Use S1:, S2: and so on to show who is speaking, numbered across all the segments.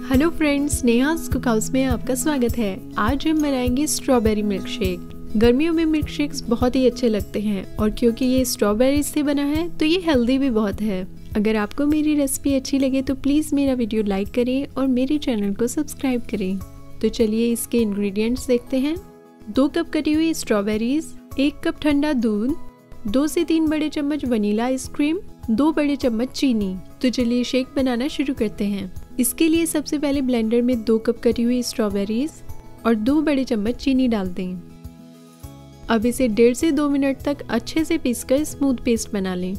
S1: Hello friends, Neha's cook house में आपका स्वागत है। आज हम बनाएंगे स्ट्रॉबेरी मिल्क शेक। गर्मियों में मिल्क शेक्स बहुत ही अच्छे लगते हैं और क्योंकि ये स्ट्रॉबेरी से बना है तो ये हेल्दी भी बहुत है। अगर आपको मेरी रेसिपी अच्छी लगे तो प्लीज़ मेरा वीडियो लाइक करें और मेरे चैनल को सब्सक्राइब करें। तो चलिए इसके इंग्रेडिएंट्स देखते हैं। 2 कप कटी हुई स्ट्रॉबेरीज, 1 कप ठंडा दूध, 2 से 3 बड़े चम्मच वनीला आइसक्रीम, 2 बड़े चम्मच चीनी। तो चलिए शेक बनाना शुरू करते हैं। इसके लिए सबसे पहले ब्लेंडर में 2 कप कटी हुई स्ट्रॉबेरीज और 2 बड़े चम्मच चीनी डाल दें। अब इसे 1.5 से 2 मिनट तक अच्छे से पीसकर स्मूथ पेस्ट बना लें।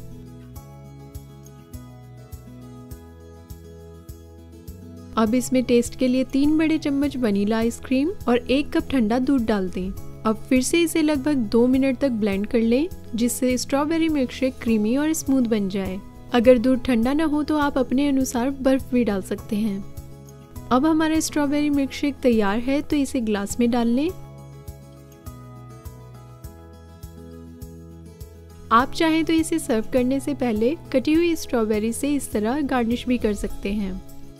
S1: अब इसमें टेस्ट के लिए 3 बड़े चम्मच वनीला आइसक्रीम और 1 कप ठंडा दूध डाल दें। अब फिर से इसे लगभग 2 मिनट तक ब्लेंड कर लें, जिससे स्ट्रॉबेरी मिल्कशेक क्रीमी और स्मूथ बन जाए। अगर दूध ठंडा ना हो तो आप अपने अनुसार बर्फ भी डाल सकते हैं। अब हमारा स्ट्रॉबेरी मिल्कशेक तैयार है, तो इसे ग्लास में डाल लें। आप चाहें तो इसे सर्व करने से पहले कटी हुई स्ट्रॉबेरी से इस तरह गार्निश भी कर सकते हैं।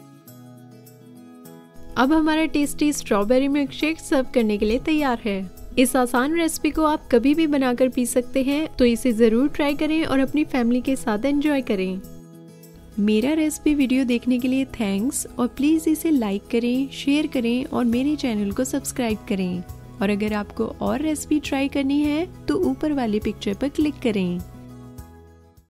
S1: अब हमारा टेस्टी स्ट्रॉबेरी मिल्कशेक सर्व करने के लिए तैयार है। इस आसान रेसिपी को आप कभी भी बनाकर पी सकते हैं, तो इसे ज़रूर ट्राई करें और अपनी फैमिली के साथ एंजॉय करें। मेरा रेसिपी वीडियो देखने के लिए थैंक्स और प्लीज़ इसे लाइक करें, शेयर करें और मेरे चैनल को सब्सक्राइब करें। और अगर आपको और रेसिपी ट्राई करनी है तो ऊपर वाली पिक्चर पर क्लिक करें।